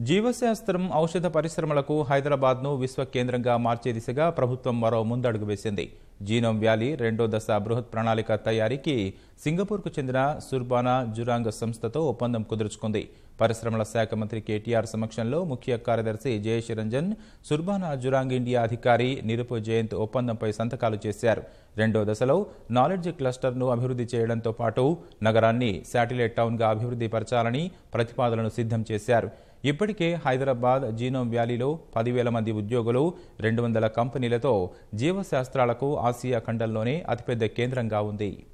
జీవశాస్త్రం ఔషధ పరిశ్రమలకు హైదరాబాద్ను విశ్వ కేంద్రంగా మార్చే దిశగా ప్రభుత్వం మరో ముందడుగు వేసింది. జీనోమ్ వ్యాలీ రెండో దశ బృహత్ ప్రణాళిక తయారీకి సింగపూర్కు చెందిన సుర్బానా జురాంగ్ సంస్థతో ఒప్పందం కుదుర్చుకుంది. పరిశ్రమల శాఖ మంత్రి కేటీఆర్ సమక్షంలో ముఖ్య కార్యదర్శి Jayesh Ranjan, Surbana Jurong India అధికారి నిరుపు జయంత్ ఒప్పందంపై సంతకాలు చేశారు. రెండో దశలో నాలెడ్జ్ క్లస్టర్ను అభివృద్ధి చేయడంతో పాటు నగరాన్ని శాటిలైట్ టౌన్గా అభివృద్ధి పరచాలని ప్రతిపాదనలు సిద్ధం చేశారు. ఇప్పటికే హైదరాబాద్ జీనోమ్ వ్యాలీలో 10,000 మంది ఉద్యోగులు, 200 కంపెనీలతో జీవశాస్త్రాలకు ఆసియా ఖండంలోనే అతిపెద్ద కేంద్రంగా ఉంది.